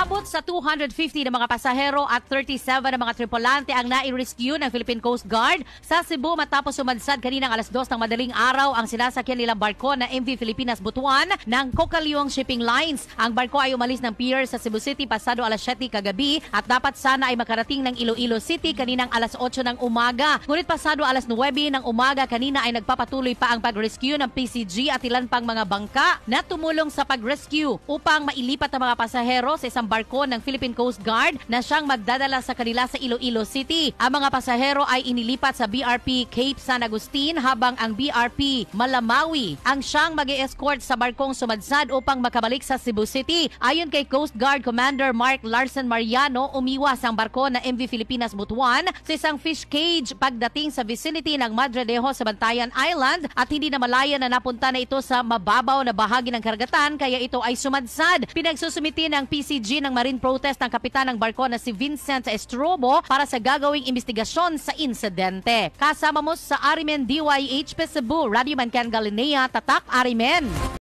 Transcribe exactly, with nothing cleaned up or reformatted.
Umabot sa two hundred fifty na mga pasahero at thirty-seven na mga tripulante ang nai-rescue ng Philippine Coast Guard sa Cebu matapos sumadsad kaninang alas dos ng madaling araw ang sinasakyan nilang barko na M V Filipinas Butuan ng Cocaluong Shipping Lines. Ang barko ay umalis ng pier sa Cebu City pasado alas siyete kagabi at dapat sana ay makarating ng Iloilo City kaninang alas otso ng umaga. Ngunit pasado alas nuwebe ng umaga kanina ay nagpapatuloy pa ang pag-rescue ng P C G at ilan pang mga bangka na tumulong sa pag-rescue upang mailipat ang mga pasahero sa isang barko ng Philippine Coast Guard na siyang magdadala sa kanila sa Iloilo City. Ang mga pasahero ay inilipat sa B R P Cape San Agustin habang ang B R P Malamawi ang siyang mag-e-escort sa barkong sumadsad upang makabalik sa Cebu City. Ayon kay Coast Guard Commander Mark Larsen Mariano, umiwas ang barko na M V Filipinas Butuan sa isang fish cage pagdating sa vicinity ng Madredejo sa Bantayan Island at hindi na malaya na napunta na ito sa mababaw na bahagi ng karagatan kaya ito ay sumadsad. Pinagsusumiti ng P C G ng marine protest ng kapitan ng barko na si Vincent Estrobo para sa gagawing investigasyon sa insidente. Kasama mo sa Arimen D Y H P Cebu, Radio Mancan Galinea, Tatak Arimen.